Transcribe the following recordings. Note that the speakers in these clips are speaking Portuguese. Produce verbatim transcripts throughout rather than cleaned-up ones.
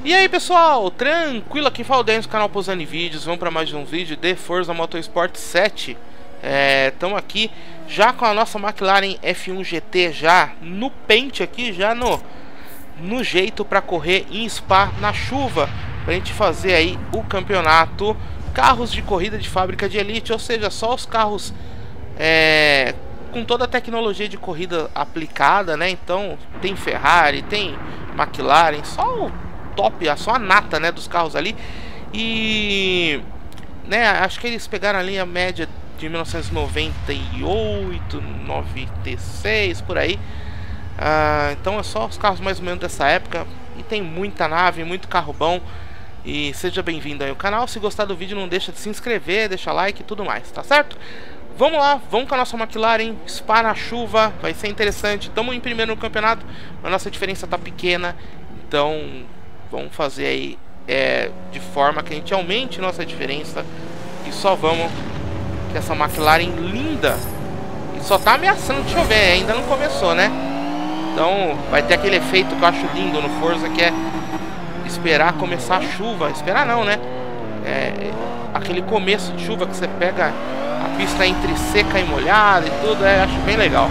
E aí pessoal, tranquilo? Aqui fala o Denis do canal Pousando em Vídeos. Vamos para mais um vídeo de Forza Motorsport sete. Estamos é, aqui já com a nossa McLaren F um G T já no pente aqui, já no, no jeito para correr em Spa na chuva, para a gente fazer aí o campeonato carros de corrida de fábrica de elite, ou seja, só os carros é, com toda a tecnologia de corrida aplicada, né? Então tem Ferrari, tem McLaren, só o top, só a nata, né, dos carros ali. E né, acho que eles pegaram ali a média de mil novecentos e noventa e oito, noventa e seis, por aí. Ah, então é só os carros mais ou menos dessa época. E tem muita nave, muito carro bom. E seja bem-vindo aí ao canal. Se gostar do vídeo, não deixa de se inscrever, deixa like e tudo mais, tá certo? Vamos lá, vamos com a nossa McLaren, Spa na chuva, vai ser interessante. Estamos em primeiro no campeonato, a nossa diferença tá pequena. Então vamos fazer aí é, de forma que a gente aumente nossa diferença. E só vamos com essa McLaren linda. E só tá ameaçando de chover, ainda não começou, né? Então vai ter aquele efeito que eu acho lindo no Forza, que é esperar começar a chuva. Esperar não, né? É, aquele começo de chuva que você pega a pista entre seca e molhada e tudo, é, acho bem legal.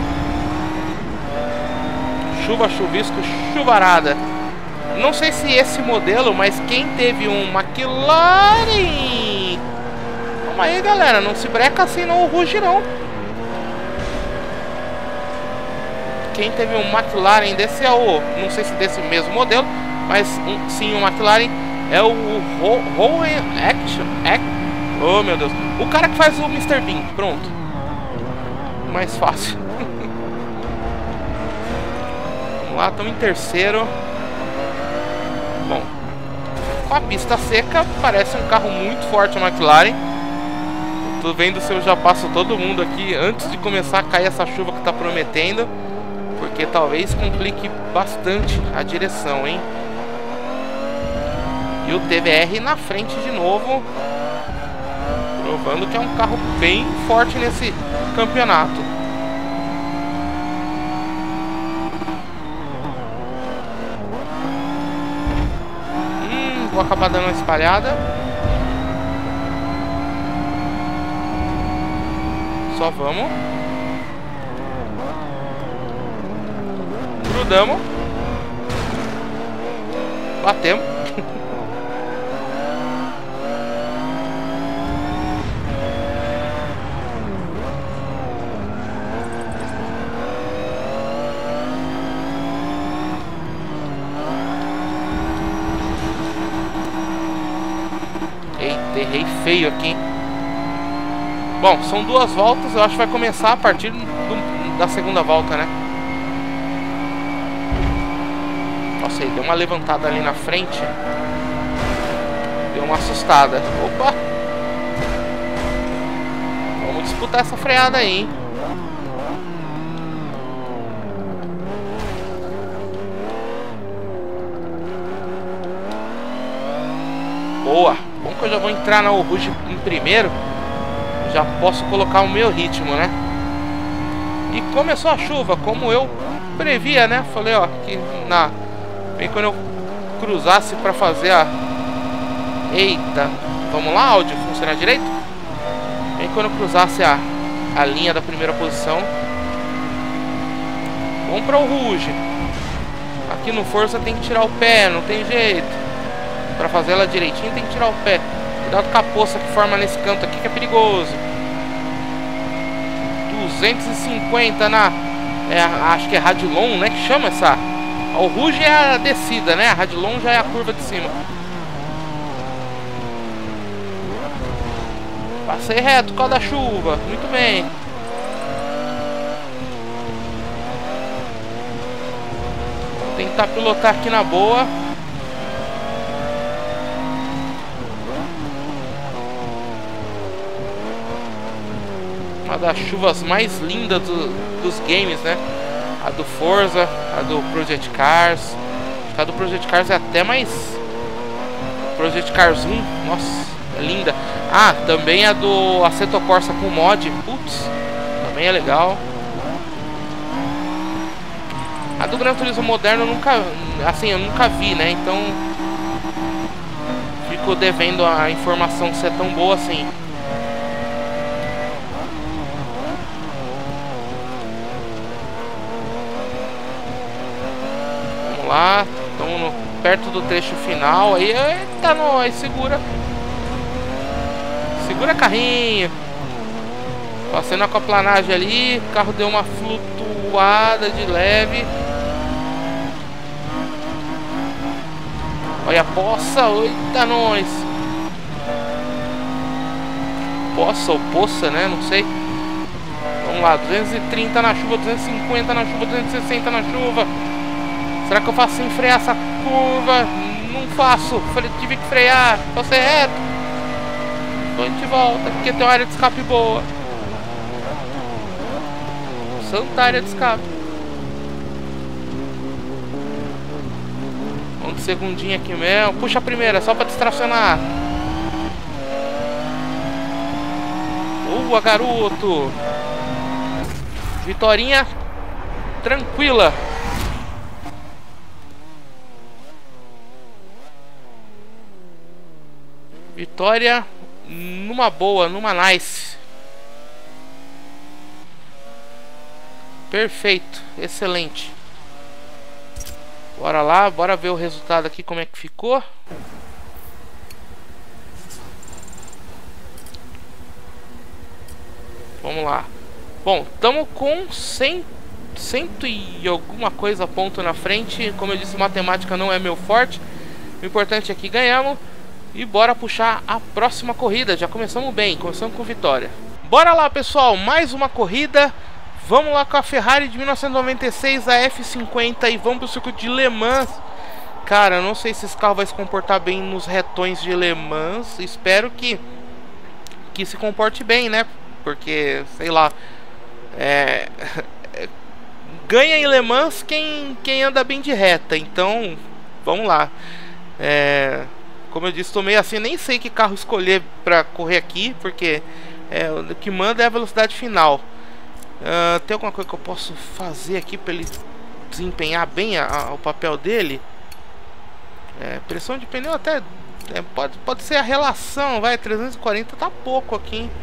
Chuva, chuvisco, chuvarada. Não sei se esse modelo, mas quem teve um McLaren... Calma aí, galera, não se breca assim no Ruge, não. Quem teve um McLaren desse é o... Não sei se desse mesmo modelo, mas um, sim, o McLaren é o Rowan Action. Oh, meu Deus. O cara que faz o mister Bean. Pronto. Mais fácil. Vamos lá, estamos em terceiro. Bom, com a pista seca, parece um carro muito forte a McLaren. Tô vendo se eu já passo todo mundo aqui antes de começar a cair essa chuva que tá prometendo, porque talvez complique bastante a direção, hein? E o T V R na frente de novo, provando que é um carro bem forte nesse campeonato. Vou acabar dando uma espalhada. Só vamos. Grudamos. Batemos. Errei feio aqui. Bom, são duas voltas. Eu acho que vai começar a partir do, da segunda volta, né? Nossa, aí deu uma levantada ali na frente. Deu uma assustada. Opa! Vamos disputar essa freada aí, hein? Boa! Bom que eu já vou entrar na Ruge em primeiro. Já posso colocar o meu ritmo, né? E começou a chuva, como eu previa, né? Falei, ó, que na... bem quando eu cruzasse pra fazer a... Eita! Vamos lá, áudio, funcionar direito? Bem quando eu cruzasse a, a linha da primeira posição. Vamos para o Ruge. Aqui no Forza tem que tirar o pé, não tem jeito. Pra fazer ela direitinho tem que tirar o pé. Cuidado com a poça que forma nesse canto aqui, que é perigoso. duzentos e cinquenta na... É, acho que é Radilon, né? Que chama essa... O Ruge é a descida, né? A Radilon já é a curva de cima. Passei reto por causa da chuva. Muito bem. Vou tentar pilotar aqui na boa. Uma das chuvas mais lindas do, dos games, né? A do Forza, a do Project Cars. A do Project Cars é até mais... Project Cars um, nossa, é linda. Ah, também a do Assetto Corsa com mod. Putz, também é legal. A do Gran Turismo moderno eu nunca, assim, eu nunca vi, né? Então fico devendo a informação ser tão boa assim. Vamos lá, estamos perto do trecho final. Aí, eita, nós, segura. Segura carrinho. Passei na aquaplanagem ali, o carro deu uma flutuada de leve. Olha a poça, eita nós. Poça ou poça, né? Não sei. Vamos lá, duzentos e trinta na chuva, duzentos e cinquenta na chuva, duzentos e sessenta na chuva. Será que eu faço sem frear essa curva? Não faço, falei, tive que frear, passei reto. Então a gente volta, porque tem uma área de escape boa. Santa área de escape. Vamos de segundinha aqui mesmo. Puxa a primeira, só pra distracionar. Boa, garoto. Vitorinha tranquila. Vitória numa boa, numa nice. Perfeito, excelente. Bora lá, bora ver o resultado aqui, como é que ficou. Vamos lá. Bom, estamos com cem, cento e alguma coisa ponto na frente. Como eu disse, matemática não é meu forte. O importante é que ganhamos. E bora puxar a próxima corrida. Já começamos bem, começamos com vitória. Bora lá, pessoal, mais uma corrida. Vamos lá com a Ferrari de mil novecentos e noventa e seis, a F cinquenta, e vamos pro circuito de Le Mans. Cara, eu não sei se esse carro vai se comportar bem nos retões de Le Mans. Espero que que se comporte bem, né? Porque, sei lá, é, ganha em Le Mans quem, quem anda bem de reta. Então, vamos lá. É, como eu disse, tô meio assim, nem sei que carro escolher pra correr aqui, porque é, o que manda é a velocidade final. Uh, tem alguma coisa que eu posso fazer aqui para ele desempenhar bem a, a, o papel dele? É, pressão de pneu até é, pode, pode ser a relação, vai, trezentos e quarenta tá pouco aqui, hein?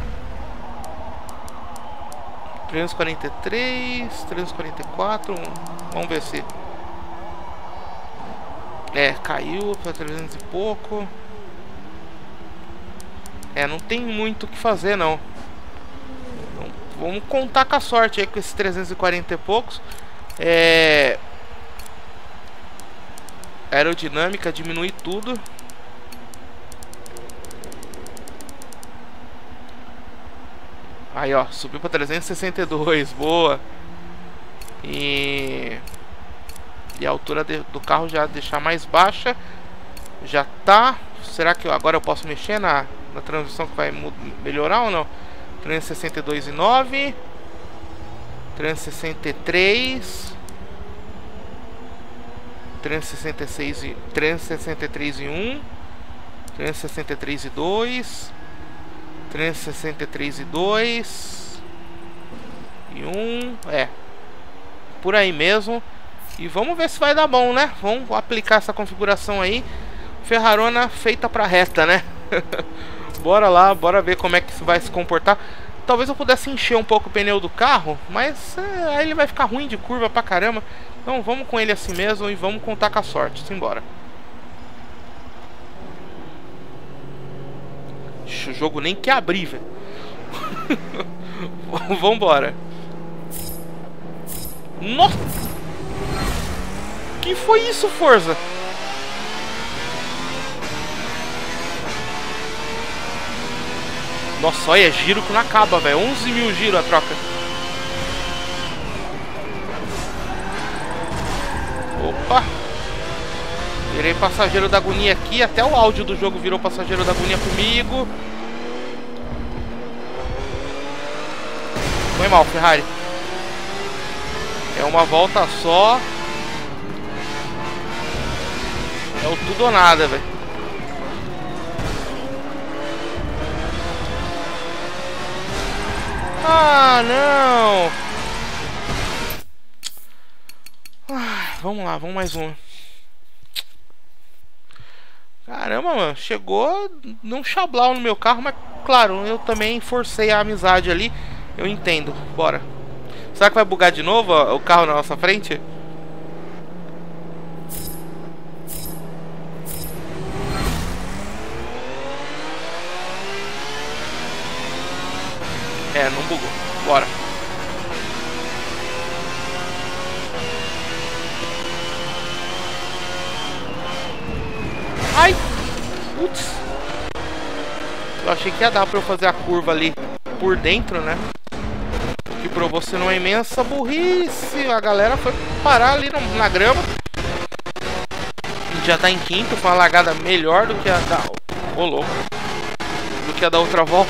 trezentos e quarenta e três, trezentos e quarenta e quatro, vamos ver se... É, caiu para trezentos e pouco. É, não tem muito o que fazer não. Vamos contar com a sorte aí com esses trezentos e quarenta e poucos. É... Aerodinâmica, diminui tudo. Aí, ó, subiu para trezentos e sessenta e dois, boa. E... E a altura de, do carro já deixar mais baixa. Já tá. Será que eu, agora eu posso mexer na, na transmissão que vai melhorar ou não? trezentos e sessenta e dois e nove, trezentos e sessenta e três, trezentos e sessenta e seis e trezentos e sessenta e três e um, trezentos e sessenta e três e dois, trezentos e sessenta e três e dois e um, é por aí mesmo. E vamos ver se vai dar bom, né? Vamos aplicar essa configuração aí. Ferrarona feita pra reta, né? Bora lá, bora ver como é que isso vai se comportar. Talvez eu pudesse encher um pouco o pneu do carro, mas é, aí ele vai ficar ruim de curva pra caramba. Então vamos com ele assim mesmo e vamos contar com a sorte. Simbora. O jogo nem quer abrir, velho. Vambora. Nossa! Que foi isso, Forza? Nossa, olha, giro que não acaba, velho. onze mil giro a troca. Opa! Virei passageiro da agonia aqui. Até o áudio do jogo virou passageiro da agonia comigo. Foi mal, Ferrari. É uma volta só. É o tudo ou nada, velho. Ah, não! Ah, vamos lá, vamos mais um. Caramba, mano, chegou num chablau no meu carro, mas claro, eu também forcei a amizade ali. Eu entendo, bora. Será que vai bugar de novo ó, o carro na nossa frente? É, não bugou, bora. Ai! Putz! Eu achei que ia dar pra eu fazer a curva ali por dentro, né? Que pra você não é imensa burrice. A galera foi parar ali no, na grama. A gente já tá em quinto, foi uma largada melhor do que a da... Ô, louco! Do que a da outra volta.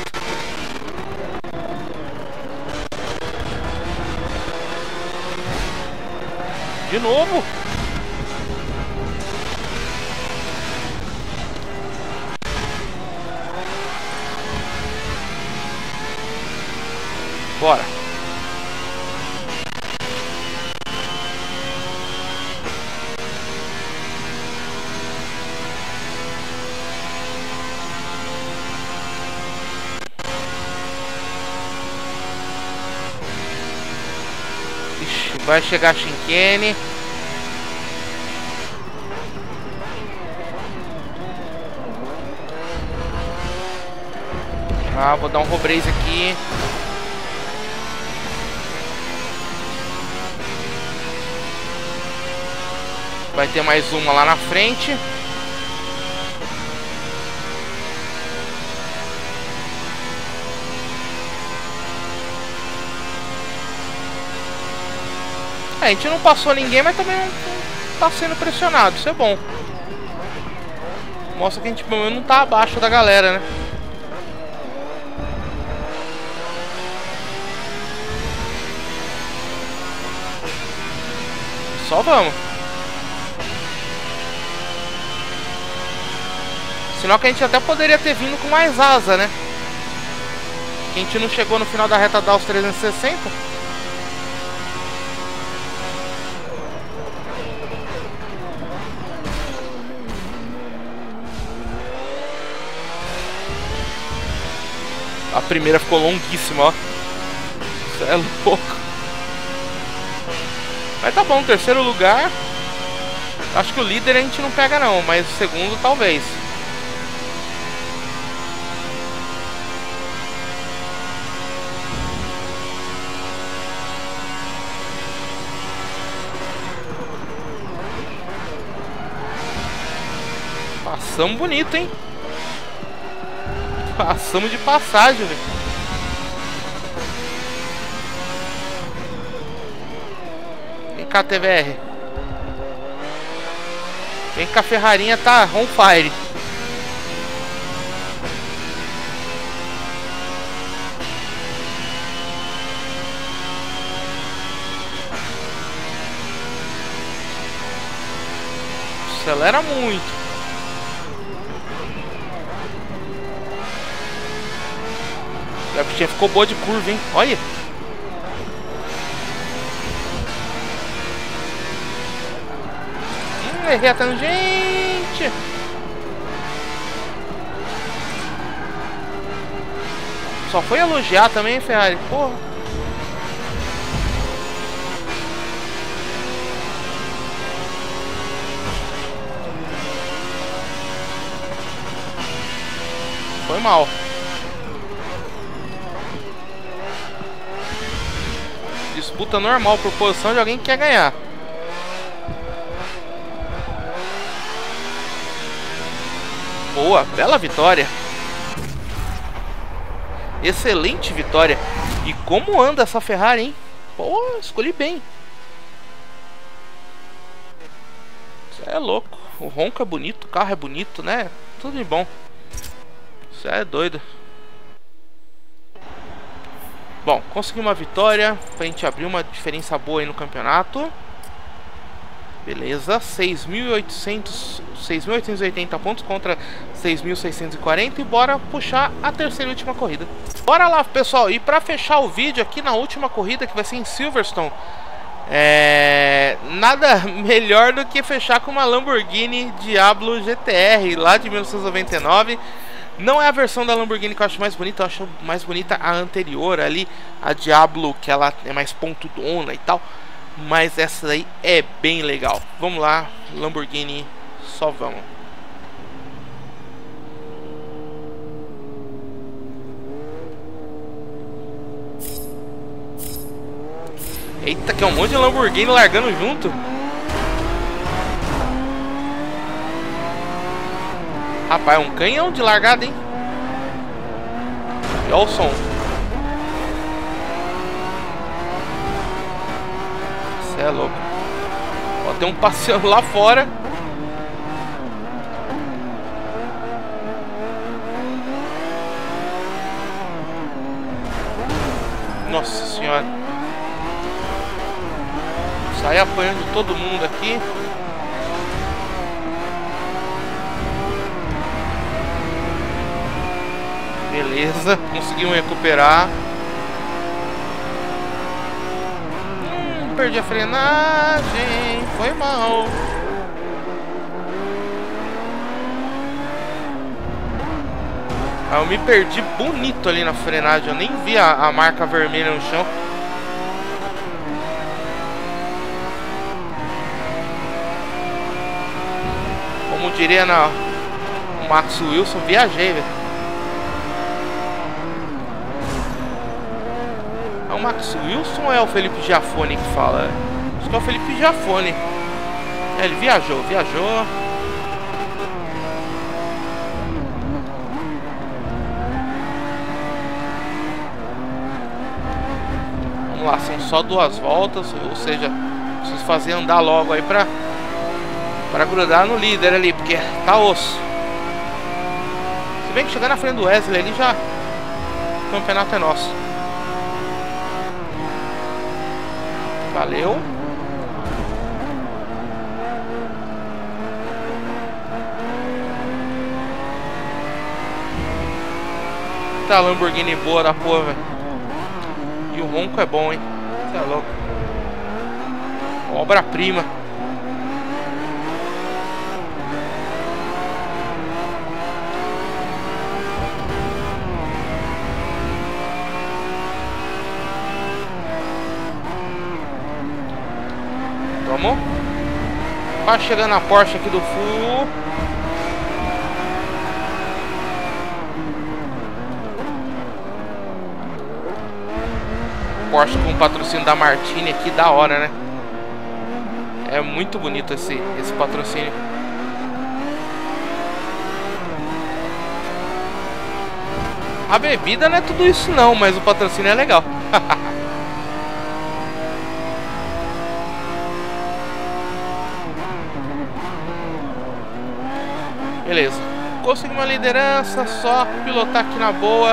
De novo! Bora! Ixi, vai chegar a Shinkane. Ah, vou dar um robrace aqui. Vai ter mais uma lá na frente. É, a gente não passou ninguém, mas também não tá sendo pressionado. Isso é bom. Mostra que a gente pelo menos não tá abaixo da galera, né? Só vamos. Sinal que a gente até poderia ter vindo com mais asa, né? Que a gente não chegou no final da reta dar os trezentos e sessenta. A primeira ficou longuíssima, ó. Isso é louco. Mas tá bom, terceiro lugar. Acho que o líder a gente não pega não, mas o segundo talvez. Passamos bonito, hein? Passamos de passagem, velho. Vem cá, T V R. Vem cá, a Ferrarinha tá on fire. Acelera muito. A bichinha ficou boa de curva, hein? Olha. Hum, errei a tangente. Só foi elogiar também, Ferrari. Porra. Foi mal. Disputa normal por posição de alguém que quer ganhar. Boa, bela vitória. Excelente vitória. E como anda essa Ferrari, hein? Pô, escolhi bem. Isso é louco. O ronco é bonito, o carro é bonito, né? Tudo de bom. Isso é doido. Bom, consegui uma vitória pra gente abrir uma diferença boa aí no campeonato. Beleza, seis mil e oitocentos e oitenta pontos contra seis mil seiscentos e quarenta. E bora puxar a terceira e última corrida. Bora lá, pessoal, e pra fechar o vídeo aqui na última corrida, que vai ser em Silverstone, É... Nada melhor do que fechar com uma Lamborghini Diablo G T R lá de mil novecentos e noventa e nove. Não é a versão da Lamborghini que eu acho mais bonita, eu acho mais bonita a anterior ali, a Diablo, que ela é mais pontudona e tal. Mas essa daí é bem legal. Vamos lá, Lamborghini, só vamos. Eita, que é um monte de Lamborghini largando junto. Rapaz, é um canhão de largada, hein? E olha o som. Você é louco. Ó, tem um passeio lá fora. Nossa senhora. Sai apanhando todo mundo aqui. Beleza, conseguimos recuperar. Hum, perdi a frenagem. Foi mal. Ah, eu me perdi bonito ali na frenagem. Eu nem vi a, a marca vermelha no chão. Como diria na, o Max Wilson, viajei, velho. É o Max Wilson ou é o Felipe Giafone que fala? Acho que é o Felipe Giafone. É, ele viajou, viajou. Vamos lá, são só duas voltas. Ou seja, preciso fazer andar logo aí pra, pra grudar no líder ali, porque tá osso. Se bem que chegar na frente do Wesley ali já, o campeonato é nosso. Valeu. Tá, Lamborghini boa da porra, velho. E o ronco é bom, hein? Você é louco. Obra-prima. Vamos. Quase chegando na Porsche aqui do Full. Porsche com o patrocínio da Martini aqui, da hora, né? É muito bonito esse, esse patrocínio. A bebida não é tudo isso não, mas o patrocínio é legal. Beleza, consegui uma liderança, só pilotar aqui na boa.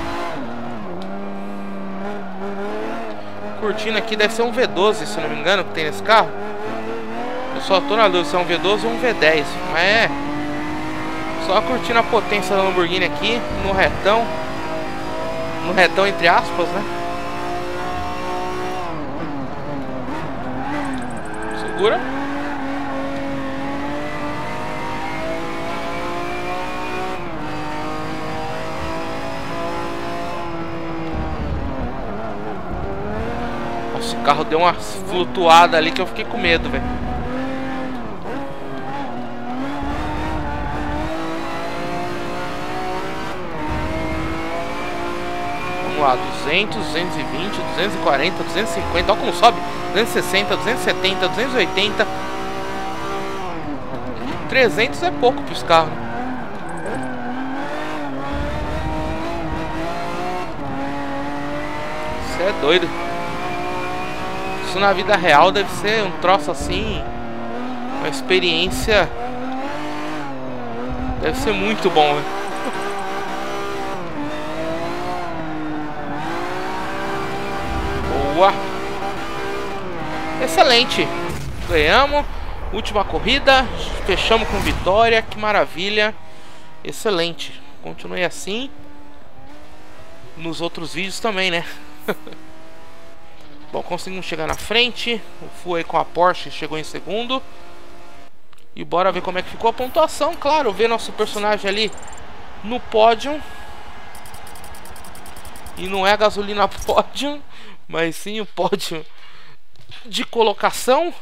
Curtindo aqui, deve ser um V doze, se não me engano, que tem nesse carro. Eu só tô na dúvida se é um V doze ou um V dez, mas é só curtindo a potência da Lamborghini aqui, no retão. No retão entre aspas, né? Segura. O carro deu uma flutuada ali que eu fiquei com medo, velho. Vamos lá, duzentos, duzentos e vinte, duzentos e quarenta, duzentos e cinquenta, olha como sobe. duzentos e sessenta, duzentos e setenta, duzentos e oitenta. trezentos é pouco para os carros. Você é doido. Isso na vida real deve ser um troço assim, uma experiência, deve ser muito bom, né? Boa. Excelente. Ganhamos. Última corrida. Fechamos com vitória. Que maravilha. Excelente. Continue assim nos outros vídeos também, né? Bom, conseguimos chegar na frente. O Fu aí com a Porsche chegou em segundo. E bora ver como é que ficou a pontuação. Claro, ver nosso personagem ali no pódio. E não é a gasolina pódio, mas sim o pódio de colocação.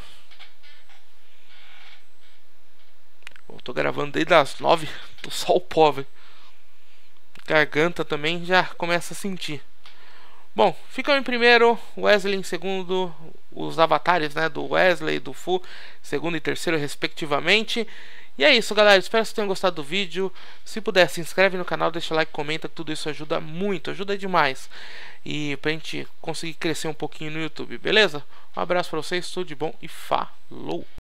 Eu tô gravando desde as nove. Tô só o pó, velho. Garganta também já começa a sentir. Bom, ficam em primeiro, Wesley em segundo, os avatares, né, do Wesley e do Fu, segundo e terceiro respectivamente. E é isso, galera, espero que vocês tenham gostado do vídeo. Se puder, se inscreve no canal, deixa like, comenta, que tudo isso ajuda muito, ajuda demais. E pra gente conseguir crescer um pouquinho no YouTube, beleza? Um abraço pra vocês, tudo de bom e falou!